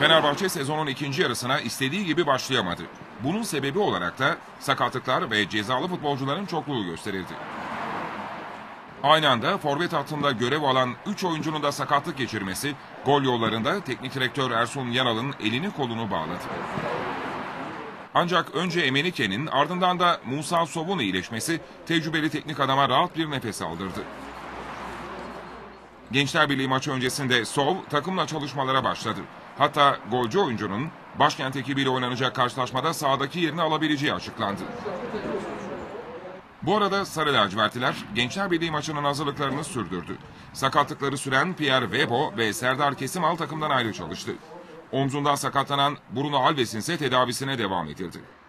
Fenerbahçe sezonun ikinci yarısına istediği gibi başlayamadı. Bunun sebebi olarak da sakatlıklar ve cezalı futbolcuların çokluğu gösterildi. Aynı anda forvet hattında görev alan 3 oyuncunun da sakatlık geçirmesi, gol yollarında teknik direktör Ersun Yanal'ın elini kolunu bağladı. Ancak önce Emenike'nin ardından da Musa Sow'un iyileşmesi tecrübeli teknik adama rahat bir nefes aldırdı. Gençler Birliği maçı öncesinde Sow takımla çalışmalara başladı. Hatta golcü oyuncunun başkent ekibiyle oynanacak karşılaşmada sahadaki yerini alabileceği açıklandı. Bu arada Sarı Lacivertliler Gençler Birliği maçının hazırlıklarını sürdürdü. Sakatlıkları süren Pierre Webo ve Serdar Kesimal takımdan ayrı çalıştı. Omzundan sakatlanan Bruno Alves'in ise tedavisine devam edildi.